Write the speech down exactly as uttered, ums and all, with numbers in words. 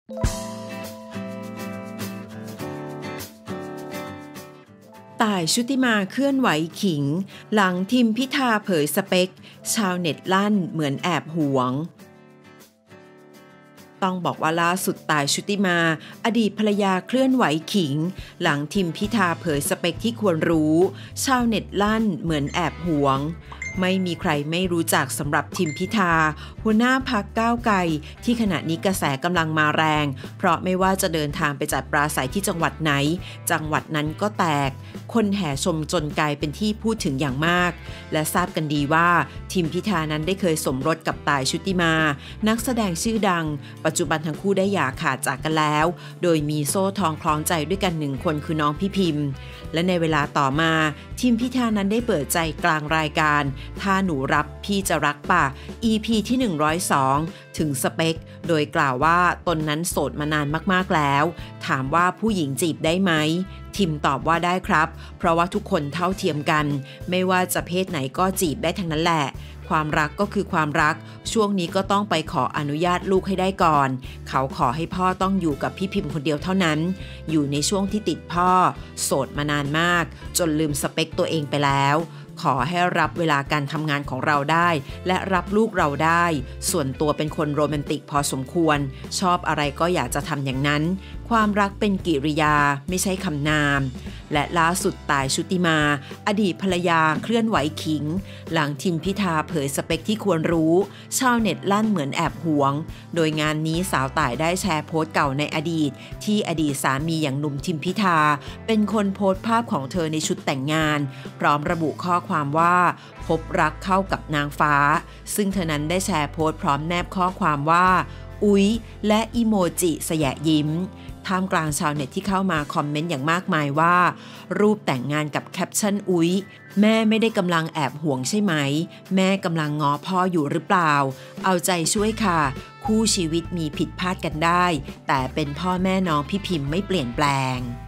ต่ายชุติมาเคลื่อนไหวขิงหลังทิมพิธาเผยสเปคชาวเน็ตลั่นเหมือนแอบหวงต้องบอกว่าล่าสุดต่ายชุติมาอดีตภรรยาเคลื่อนไหวขิงหลังทิมพิธาเผยสเปคที่ควรรู้ชาวเน็ตลั่นเหมือนแอบหวงไม่มีใครไม่รู้จักสำหรับทิมพิธาหัวหน้าพรรคก้าวไกลที่ขณะนี้กระแสกำลังมาแรงเพราะไม่ว่าจะเดินทางไปจัดปราศรัยที่จังหวัดไหนจังหวัดนั้นก็แตกคนแห่ชมจนกลายเป็นที่พูดถึงอย่างมากและทราบกันดีว่าทิมพิธานั้นได้เคยสมรสกับต่ายชุติมานักแสดงชื่อดังปัจจุบันทั้งคู่ได้หย่าขาดจากกันแล้วโดยมีโซ่ทองคล้องใจด้วยกันหนึ่งคนคือน้องพี่พิมพ์และในเวลาต่อมาทิมพิธานั้นได้เปิดใจกลางรายการถ้าหนูรับพี่จะรักป่ะ อี พี ที่หนึ่งร้อยสองถึงสเปคโดยกล่าวว่าตนนั้นโสดมานานมากๆแล้วถามว่าผู้หญิงจีบได้ไหมทิมตอบว่าได้ครับเพราะว่าทุกคนเท่าเทียมกันไม่ว่าจะเพศไหนก็จีบได้ทั้งนั้นแหละความรักก็คือความรักช่วงนี้ก็ต้องไปขออนุญาตลูกให้ได้ก่อนเขาขอให้พ่อต้องอยู่กับพี่พิมพ์คนเดียวเท่านั้นอยู่ในช่วงที่ติดพ่อโสดมานานมากจนลืมสเปคตัวเองไปแล้วขอให้รับเวลาการทำงานของเราได้และรับลูกเราได้ส่วนตัวเป็นคนโรแมนติกพอสมควรชอบอะไรก็อยากจะทำอย่างนั้นความรักเป็นกิริยาไม่ใช่คำนามและล่าสุดต่ายชุติมาอดีตภรรยาเคลื่อนไหวขิงหลังทิมพิธาเผยสเปคที่ควรรู้ชาวเน็ตลั่นเหมือนแอบหวงโดยงานนี้สาวต่ายได้แชร์โพสต์เก่าในอดีตที่อดีตสามีอย่างหนุ่มทิมพิธาเป็นคนโพสต์ภาพของเธอในชุดแต่งงานพร้อมระบุข้อความว่าพบรักเข้ากับนางฟ้าซึ่งเธอนั้นได้แชร์โพสต์พร้อมแนบข้อความว่าอุ๊ยและอีโมจิสยะยิ้มท่ามกลางชาวเน็ตที่เข้ามาคอมเมนต์อย่างมากมายว่ารูปแต่งงานกับแคปชั่นอุ๊ยแม่ไม่ได้กำลังแอบห่วงใช่ไหมแม่กำลังง้อพ่ออยู่หรือเปล่าเอาใจช่วยค่ะคู่ชีวิตมีผิดพลาดกันได้แต่เป็นพ่อแม่น้องพี่พิมพ์ไม่เปลี่ยนแปลง